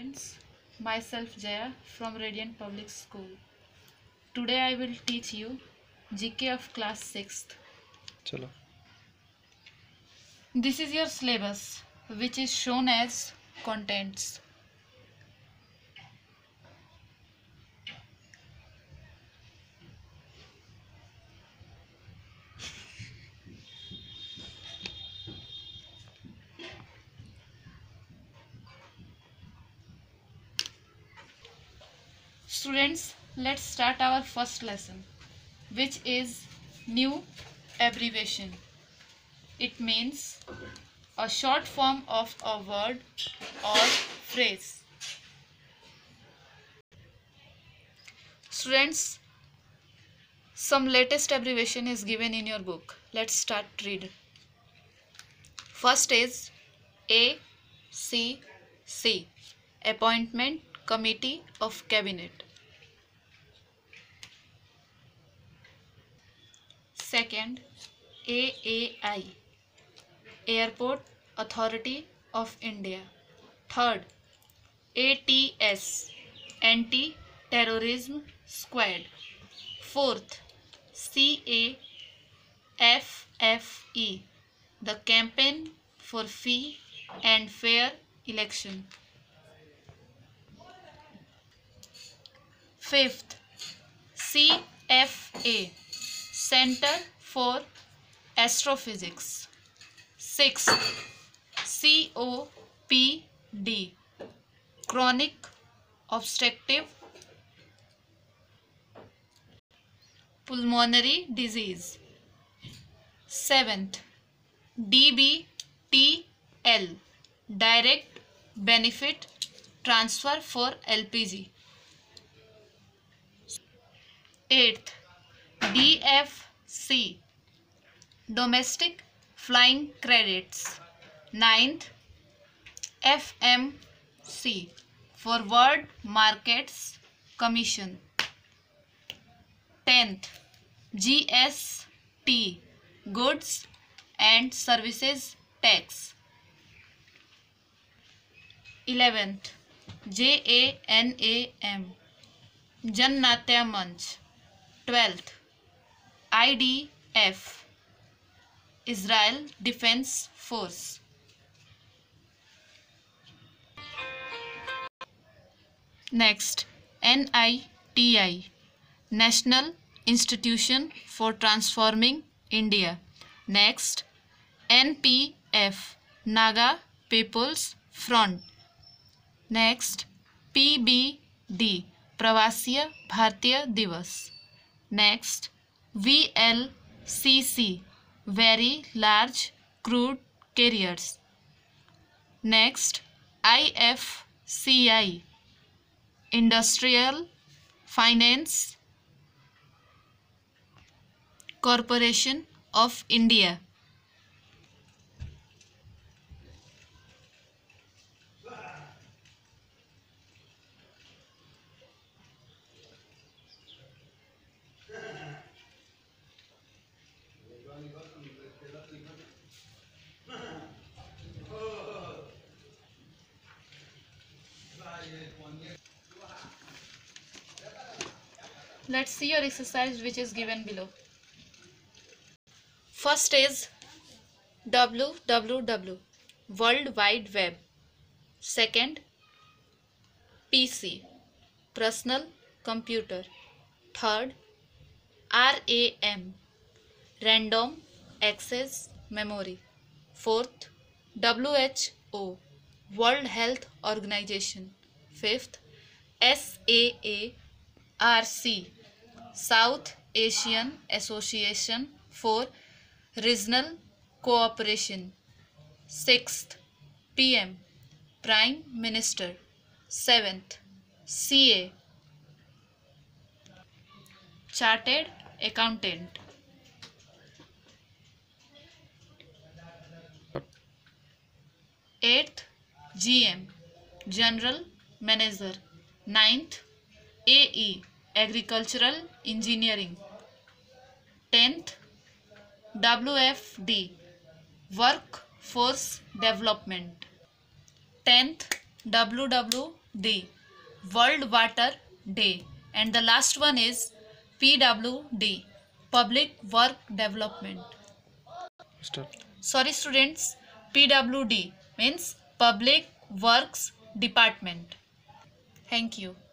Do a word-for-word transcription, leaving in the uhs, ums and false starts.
students, myself Jaya from Radiant Public School. Today I will teach you G K of class sixth. चलो. This is your syllabus, which is shown as contents. Students, let's start our first lesson, which is new abbreviation. It means a short form of a word or phrase. Students, some latest abbreviation is given in your book. Let's start read. First is A C C, Appointment Committee of Cabinet. Second, A A I, Airport Authority of India. Third, A T S, Anti-Terrorism Squad. Fourth, C A F F E, the Campaign for Free and Fair Election. Fifth, C F A, Center for Astrophysics. Sixth, C O P D, Chronic Obstructive Pulmonary Disease. Seventh, D B T L, Direct Benefit Transfer for L P G. Eighth, D F C, Domestic Flying Credits. Ninth, F M C, Forward Markets Commission. Tenth, G S T, Goods and Services Tax. Eleventh, J A N A M, Jan Natya Manch. Twelfth, I D F, Israel Defense Force. Next, N I T I, National Institution for Transforming India. Next, N P F, Naga People's Front. Next, P B D, Pravasiya Bharatiya Divas. Next, V L C C, Very Large Crude Carriers. Next, I F C I, Industrial Finance Corporation of India. Let's see your exercise which is given below. First is W W W, World Wide Web. Second, P C, Personal Computer. Third, RAM, Random Access Memory. Fourth, W H O, World Health Organization. Fifth, S A A R C, South Asian Association for Regional Cooperation. Sixth, P M, Prime Minister. Seventh, C A, Chartered Accountant. Eighth, G M, General Manager. Ninth, A E, Agricultural Engineering. Tenth, W F D, Workforce Development. Tenth, W W D, World Water Day. And the last one is P W D, Public Work Development. Start. Sorry students, P W D means Public Works Department. Thank you.